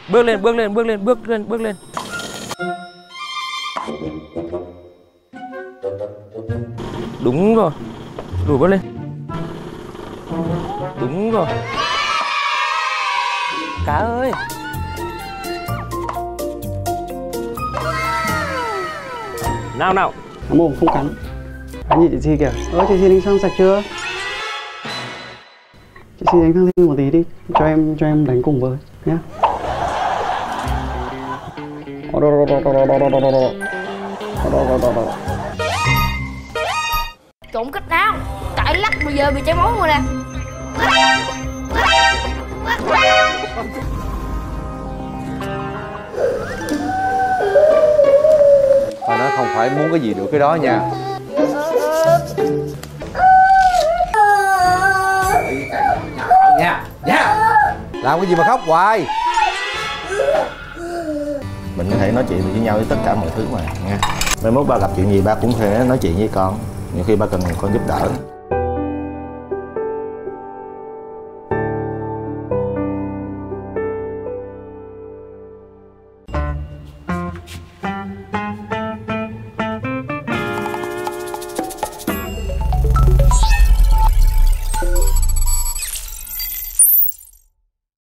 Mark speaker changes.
Speaker 1: Bước lên, bước lên, bước lên, bước lên, bước lên. Đúng rồi. Đủ bước lên. Đúng rồi. Cá ơi. Nào nào.
Speaker 2: Mồm không cắn. Anh nhìn chị Si kìa. Chị Si đánh răng sạch chưa? Chị Si đánh răng thêm một tí đi. Cho em đánh cùng với nhá.
Speaker 3: Trộn cách nào? Tại lắc bây giờ bị chảy máu rồi nè.
Speaker 4: Mà nó không phải muốn cái gì được cái đó nha. Nha. Làm cái gì mà khóc hoài.
Speaker 5: Mình có thể nói chuyện với nhau với tất cả mọi thứ mà nha. Mai mốt ba gặp chuyện gì ba cũng thể nói chuyện với con. Nhiều khi ba cần con giúp đỡ.